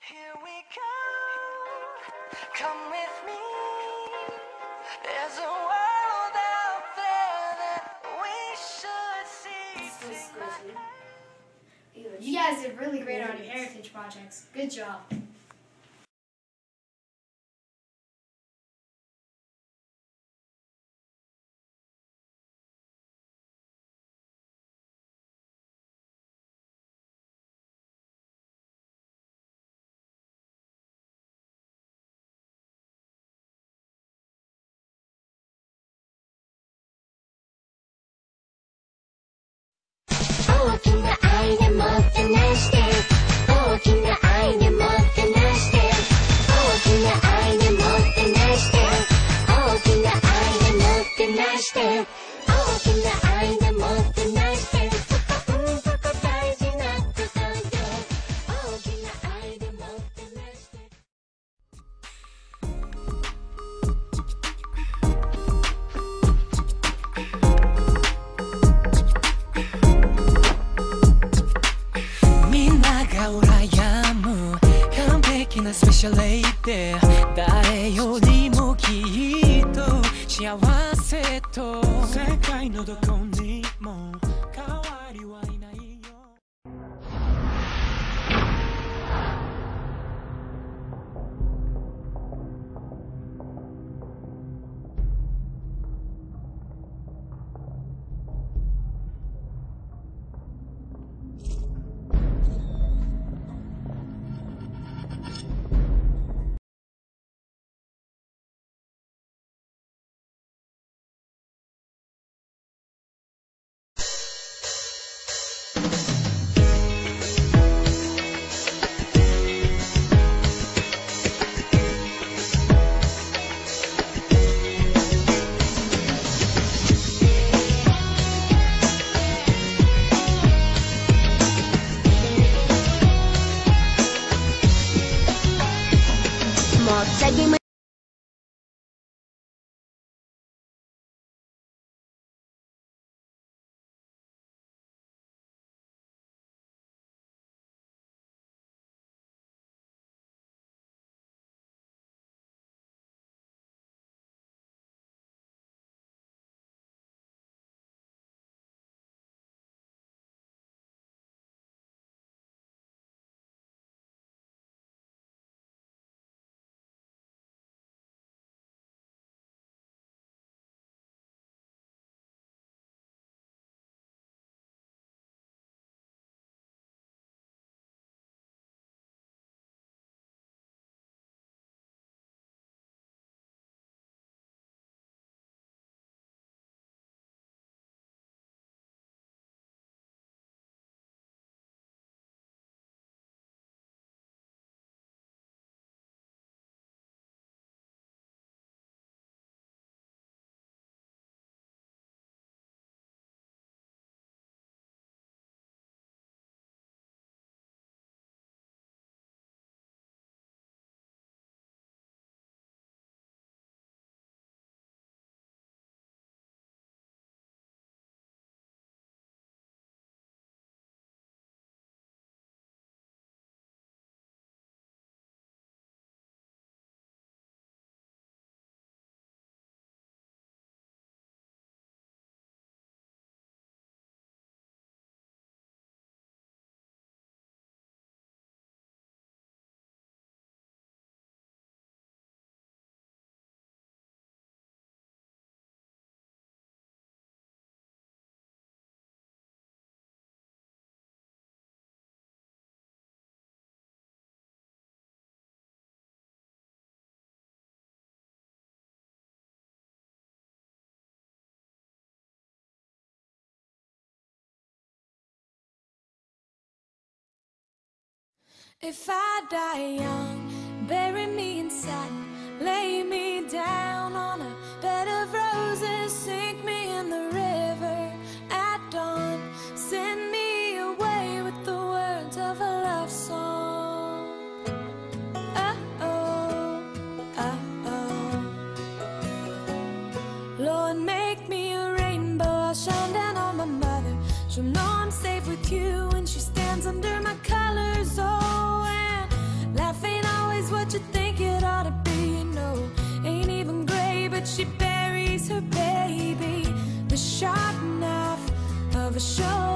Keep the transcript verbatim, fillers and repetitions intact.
Here we go, come with me. There's a world out there that we should see. Take my hand. You guys did really great on your heritage projects. Good job. Special lady 誰よりもきっと幸せと世界のどこにも変わりはいないよ If I die young, bury me in satin, lay me down on a bed of roses, sink me in the river at dawn, send me away with the words of a love song. Uh-oh, uh-oh. Lord, make me a rainbow, I'll shine down on my mother. She'll know I'm safe with you when she stands under my colors. Oh, and laugh she buries her baby, the sharp knife of a show.